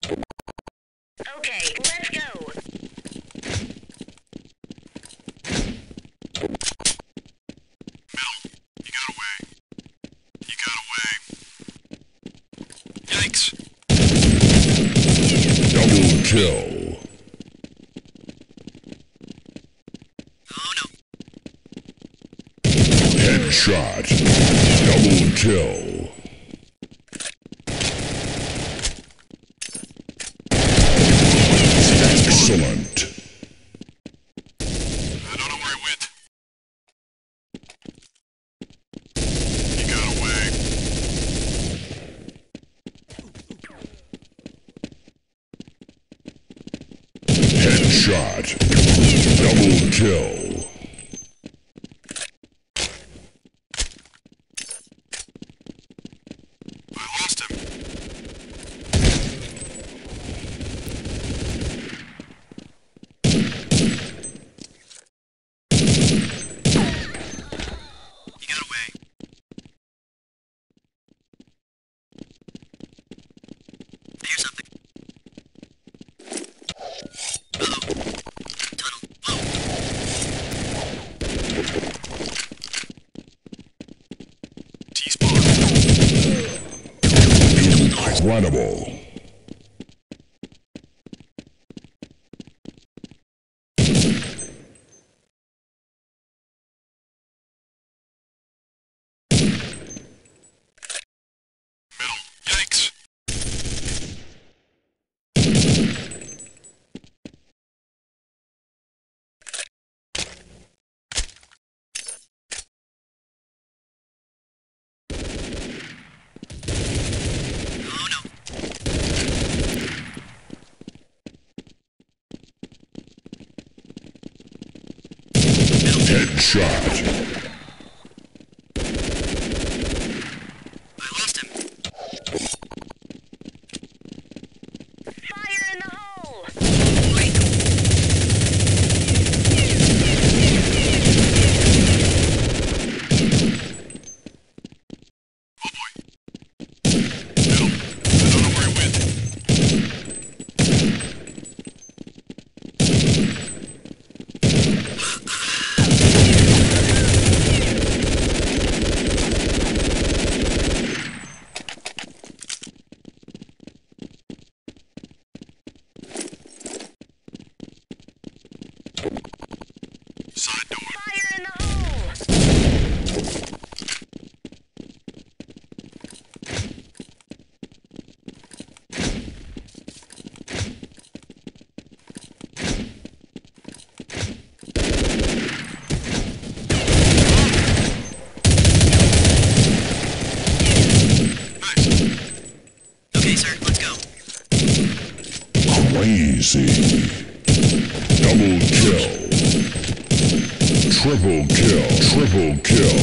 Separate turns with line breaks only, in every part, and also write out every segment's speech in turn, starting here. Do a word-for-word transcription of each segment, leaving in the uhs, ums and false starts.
Okay, let's go.
Middle, you got away. You got away. Yikes.
Double kill.
Oh no.
Headshot. Double kill. Excellent.
I don't know where he went. He got away.
Headshot. Double kill.
I lost him. He got away. I hear something. Uh-oh. Tunnel. Whoa. T-spawn.
Incredible.
Middle. Yikes. Oh no.
Headshot.
I lost him.
Fire in the hole!
Wait. Oh boy. Middle. I don't know where he went. Side door.
Fire in the hole!
Nice. Okay, sir, let's go.
Crazy. Double kill. Triple kill. Triple kill.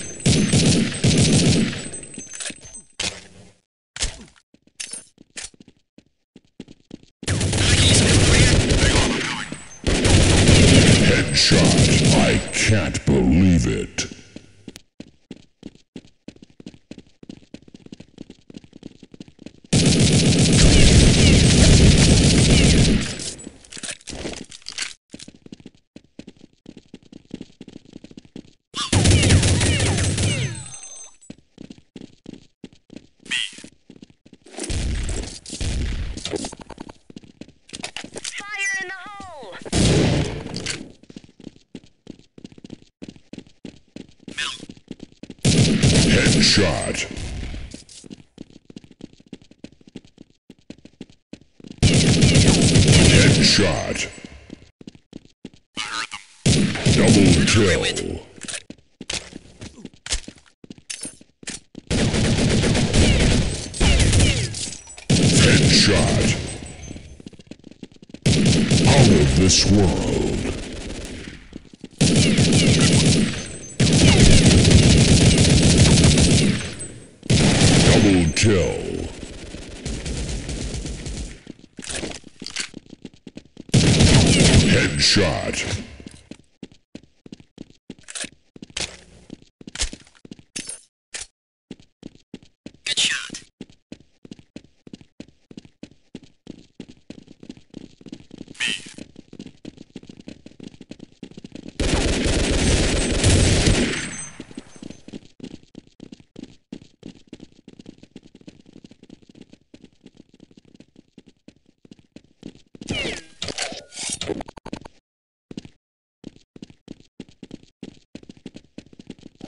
He's over here. Hang on, I'm coming.
Headshot. I can't believe it.
Fire in the hole!
Middle.
Headshot. Headshot.
I heard them.
Double kill. Headshot. Out of this world. Double kill. Headshot.
Good shot.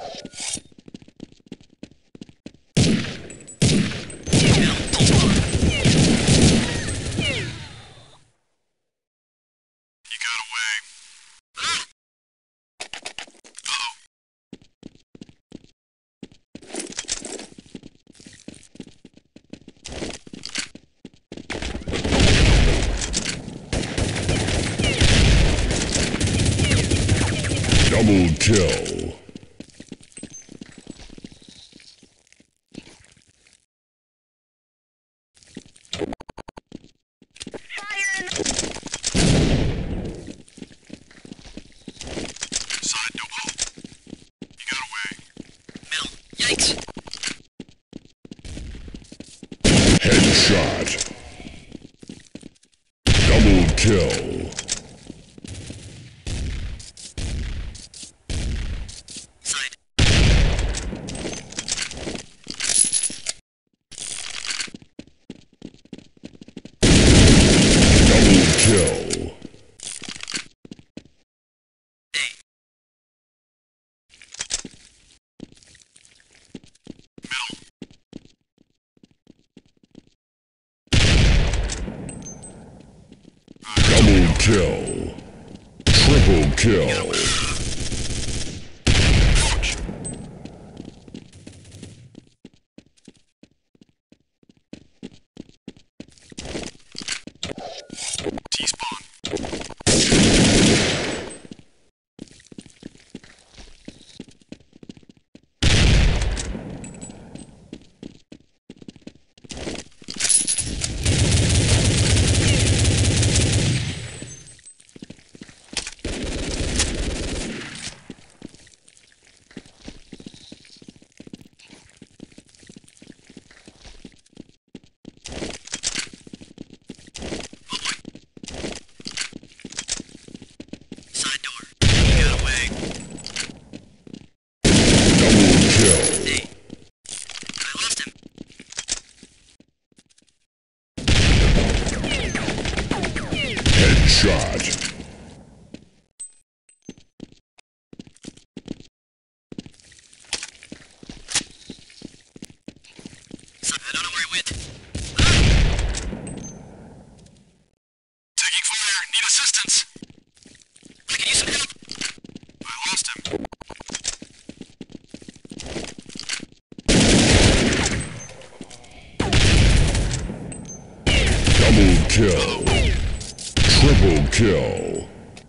He got away.
Double kill.
Fire in the
Side double. He got away.
Middle. Yikes.
Headshot. Double kill.
Side.
Double kill.
A.
Double kill. Triple kill.
T-spawn.
Side door. He got away.
Double kill.
A. I lost him.
Headshot.
Side. I don't know where he went.
Taking fire. Need assistance.
I can use some help.
I lost him.
Double kill. Triple kill.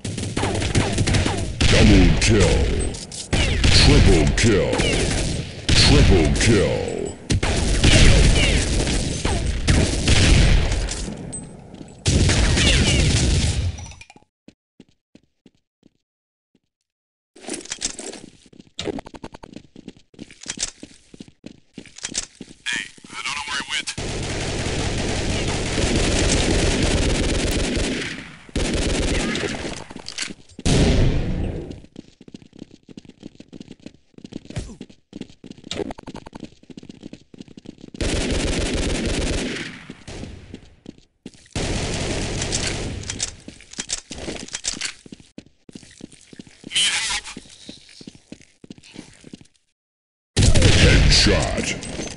Double kill. Triple kill. Triple kill.
Hey, I don't know where he went.
Headshot.